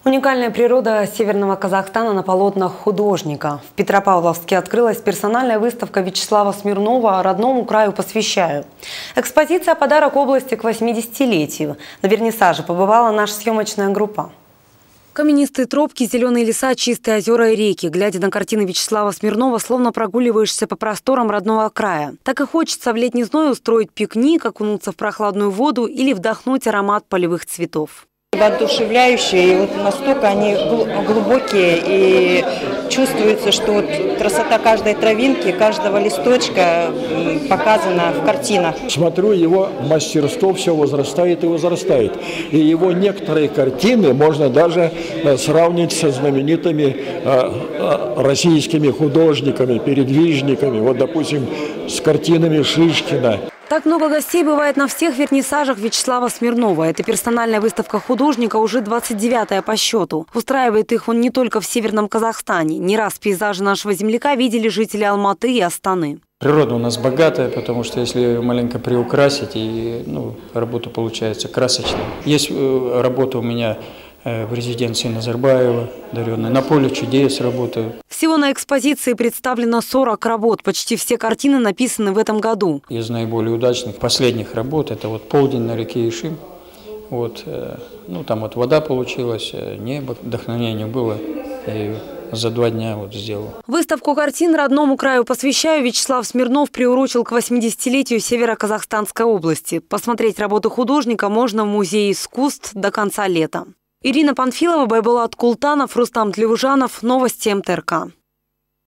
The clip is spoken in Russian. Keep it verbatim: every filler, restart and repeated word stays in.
Уникальная природа северного Казахстана на полотнах художника. В Петропавловске открылась персональная выставка Вячеслава Смирнова «Родному краю посвящаю». Экспозиция – подарок области к восьмидесятилетию. На вернисаже побывала наша съемочная группа. Каменистые тропки, зеленые леса, чистые озера и реки. Глядя на картины Вячеслава Смирнова, словно прогуливаешься по просторам родного края. Так и хочется в летний зной устроить пикник, окунуться в прохладную воду или вдохнуть аромат полевых цветов. Воодушевляющие, и вот настолько они глубокие, и чувствуется, что вот красота каждой травинки, каждого листочка показана в картинах. Смотрю, его мастерство все возрастает и возрастает. И его некоторые картины можно даже сравнить со знаменитыми российскими художниками, передвижниками. Вот, допустим, с картинами Шишкина. Так много гостей бывает на всех вернисажах Вячеслава Смирнова. Это персональная выставка художника уже двадцать девятая по счету. Устраивает их он не только в северном Казахстане. Не раз пейзажи нашего земляка видели жители Алматы и Астаны. Природа у нас богатая, потому что если маленько приукрасить, и ну, работа получается красочная. Есть работа у меня в резиденции Назарбаева, даренная. На поле чудес работаю. Всего на экспозиции представлено сорок работ. Почти все картины написаны в этом году. Из наиболее удачных последних работ это вот «Полдень на реке Ишим». Вот, ну, там вот вода получилась, небо, вдохновение было. И за два дня вот сделал. Выставку картин «Родному краю посвящаю» Вячеслав Смирнов приурочил к восьмидесятилетию Северо-Казахстанской области. Посмотреть работы художника можно в Музее искусств до конца лета. Ирина Панфилова, Байбулат Култанов, Рустам Тлевужанов. Новости МТРК.